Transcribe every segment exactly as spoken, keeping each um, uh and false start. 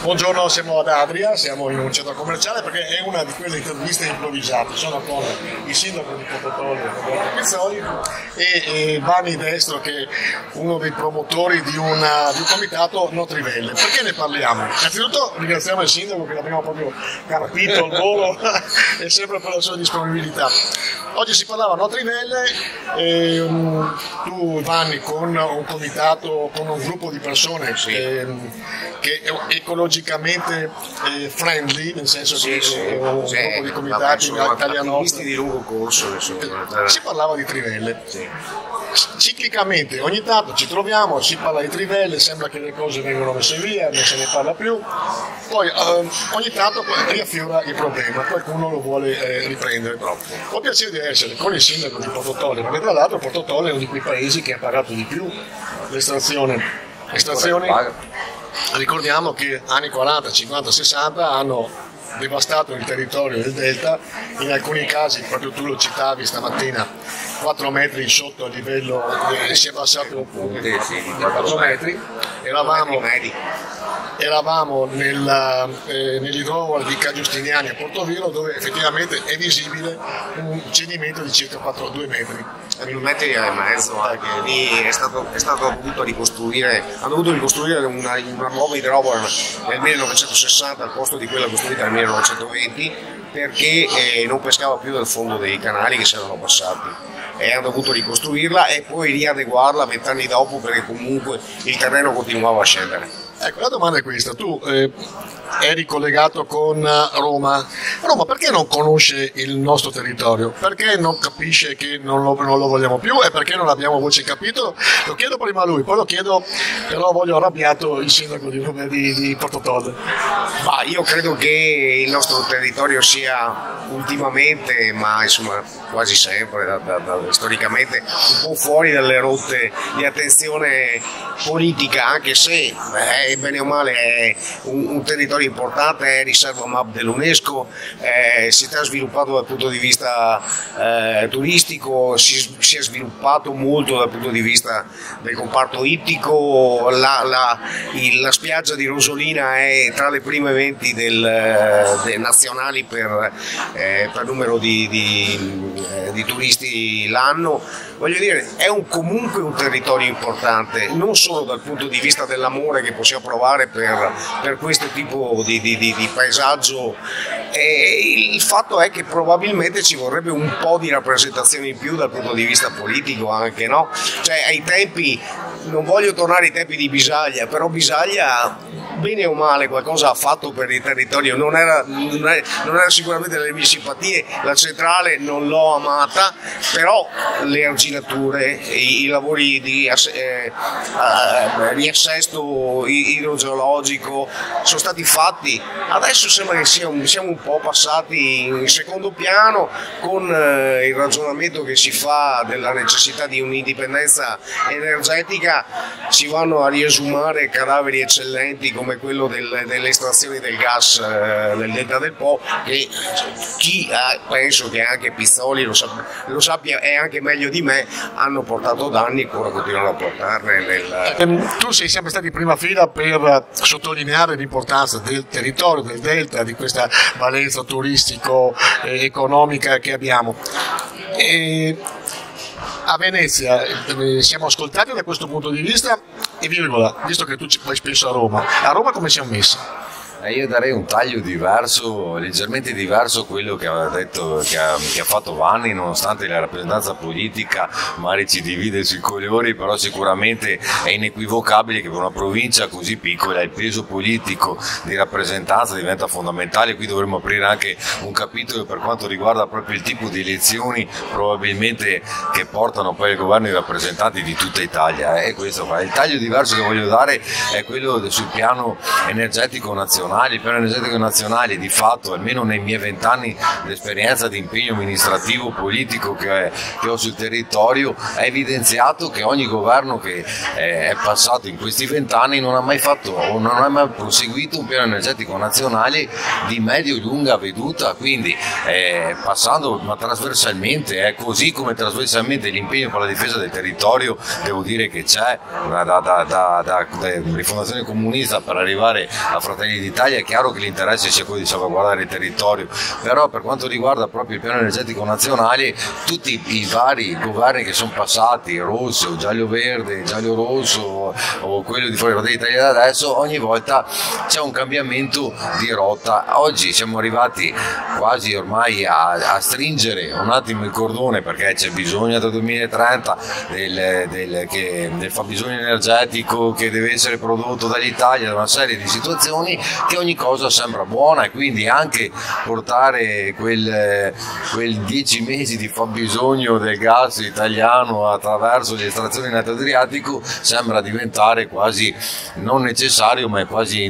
Buongiorno, siamo ad Adria, siamo in un centro commerciale perché è una di quelle interviste improvvisate. Sono con il sindaco di Portotolle, Roberto Pizzoli, e, e Vanni Destro, che è uno dei promotori di, una, di un comitato No Trivelle. Perché ne parliamo? Innanzitutto ringraziamo il sindaco che l'abbiamo proprio carpito al volo e sempre per la sua disponibilità. Oggi si parlava No Trivelle, e, um, tu Vanni con un comitato, con un gruppo di persone sì. che, che è ecologicamente eh, friendly, nel senso sì, che sì, è un sì, gruppo di comitati italiani di lungo corso. Si parlava di trivelle. Sì. Ciclicamente ogni tanto ci troviamo, si parla di trivelle, sembra che le cose vengono messe via, non se ne parla più, poi eh, ogni tanto riaffiora il problema, qualcuno lo vuole eh, riprendere. Ho piacere di essere con il sindaco di Portotolle, perché tra l'altro Portotolle è uno di quei paesi che ha pagato di più l'estrazione. Estrazioni, ricordiamo che anni quaranta, cinquanta, sessanta hanno devastato il territorio del delta, in alcuni casi, proprio tu lo citavi stamattina, quattro metri sotto il livello, eh, si è abbassato di quattro metri, eravamo, eravamo nel, eh, nell'idrovolo di Ca' Giustiniani a Portoviro, dove effettivamente è visibile un cedimento di circa quattro, due metri. due metri e mezzo, anche lì è stato, è stato dovuto ricostruire, hanno dovuto ricostruire una, una nuova idrovola nel millenovecentosessanta al posto di quella costruita nel millenovecentoventi, perché eh, non pescava più dal fondo dei canali che si erano passati, e hanno dovuto ricostruirla e poi riadeguarla vent'anni dopo, perché comunque il terreno continuava a scendere. Ecco, la domanda è questa, tu eh, eri collegato con Roma, Roma perché non conosce il nostro territorio? Perché non capisce che non lo, non lo vogliamo più e perché non abbiamo voce in capitolo? Lo chiedo prima a lui, poi lo chiedo, però voglio arrabbiato il sindaco di, di, di Portotolle. Ma io credo che il nostro territorio sia ultimamente, ma insomma quasi sempre, da, da, da, storicamente, un po' fuori dalle rotte di attenzione politica, anche se eh, bene o male è un, un territorio importante, è riserva M A P dell'UNESCO, eh, si sta sviluppato dal punto di vista eh, turistico, si, si è sviluppato molto dal punto di vista del comparto ittico, la, la, il, la spiaggia di Rosolina è tra le prime venti del, del nazionali per, eh, per numero di, di, eh, di turisti l'anno. Voglio dire, è un, comunque un territorio importante, non solo dal punto di vista dell'amore che possiamo provare per, per questo tipo di, di, di, di paesaggio. E il fatto è che probabilmente ci vorrebbe un po' di rappresentazione in più dal punto di vista politico anche, no? Cioè ai tempi, non voglio tornare ai tempi di Bisaglia, però Bisaglia bene o male qualcosa ha fatto per il territorio, non era, non era, non era sicuramente le mie simpatie, la centrale non l'ho amata, però le arginature, i, i lavori di eh, eh, riassesto idrogeologico sono stati fatti. Adesso sembra che siamo, siamo un po' passati in secondo piano con eh, il ragionamento che si fa della necessità di un'indipendenza energetica, si vanno a riesumare cadaveri eccellenti come quello del, delle estrazioni del gas eh, nel delta del Po, che chi ha, penso che anche Pizzoli lo, sappia, lo sappia e anche meglio di me, hanno portato danni e ora continuano a portarne nel... ehm, tu sei sempre stato in prima fila per sottolineare l'importanza del territorio, del delta, di questa valenza turistico e economica che abbiamo. E a Venezia eh, siamo ascoltati da questo punto di vista, e virgola, visto che tu ci vai spesso a Roma, a Roma come siamo messi? Eh, io darei un taglio diverso, leggermente diverso a quello che ha detto, che ha, che ha fatto Vanni, nonostante la rappresentanza politica magari ci divide sui colori, però sicuramente è inequivocabile che per una provincia così piccola il peso politico di rappresentanza diventa fondamentale. Qui dovremmo aprire anche un capitolo per quanto riguarda proprio il tipo di elezioni probabilmente che portano poi al governo i rappresentanti di tutta Italia. E questo, il taglio diverso che voglio dare è quello sul piano energetico nazionale. Il piano energetico nazionale, di fatto, almeno nei miei vent'anni di esperienza di impegno amministrativo politico che, che ho sul territorio, ha evidenziato che ogni governo che eh, è passato in questi vent'anni non ha mai fatto o non ha mai proseguito un piano energetico nazionale di medio-lunga veduta, quindi eh, passando ma trasversalmente, eh, così come trasversalmente l'impegno per la difesa del territorio, devo dire che c'è da, da, da, da, da, da rifondazione comunista per arrivare a Fratelli d'Italia l'Italia è chiaro che l'interesse sia quello di salvaguardare il territorio, però per quanto riguarda proprio il piano energetico nazionale, tutti i vari governi che sono passati, rosso, giallo-verde, giallo-rosso o quello di Fratelli d'Italia da adesso, ogni volta c'è un cambiamento di rotta. Oggi siamo arrivati quasi ormai a, a stringere un attimo il cordone, perché c'è bisogno entro il duemilatrenta del, del, che, del fabbisogno energetico che deve essere prodotto dall'Italia, da una serie di situazioni che ogni cosa sembra buona, e quindi anche portare quel, quel dieci mesi di fabbisogno del gas italiano attraverso l'estrazione nel Adriatico sembra diventare quasi non necessario, ma è quasi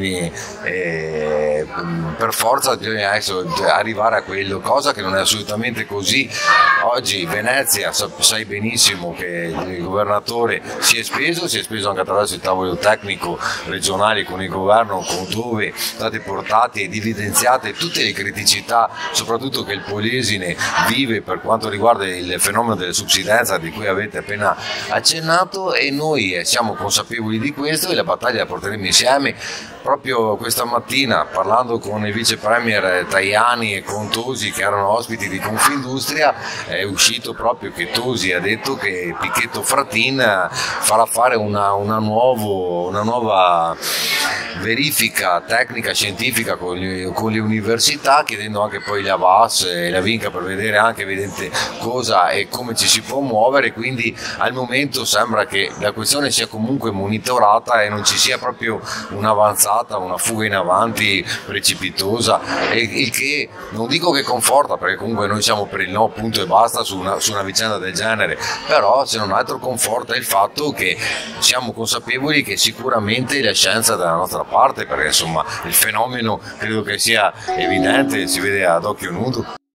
eh, per forza bisogna arrivare a quello, cosa che non è assolutamente così. Oggi Venezia, sai benissimo che il governatore si è speso, si è speso anche attraverso il tavolo tecnico regionale con il governo, con dove sono state portate ed evidenziate tutte le criticità, soprattutto che il Polesine vive per quanto riguarda il fenomeno della subsidenza di cui avete appena accennato, e noi siamo consapevoli di questo e la battaglia la porteremo insieme. Proprio questa mattina, parlando con il vice premier Tajani e con Tosi, che erano ospiti di Confindustria, è uscito proprio che Tosi ha detto che Pichetto Fratin farà fare una, una, nuovo, una nuova verifica tecnica scientifica con le, con le università, chiedendo anche poi la V A S e la Vinca per vedere anche evidente cosa e come ci si può muovere. Quindi al momento sembra che la questione sia comunque monitorata e non ci sia proprio un'avanzata, una fuga in avanti precipitosa, e il che non dico che conforta, perché comunque noi siamo per il no punto e basta su una, su una vicenda del genere, però se non altro conforta il fatto che siamo consapevoli che sicuramente la scienza è dalla nostra parte, perché insomma il fenomeno credo che sia evidente, si vede ad occhio nudo.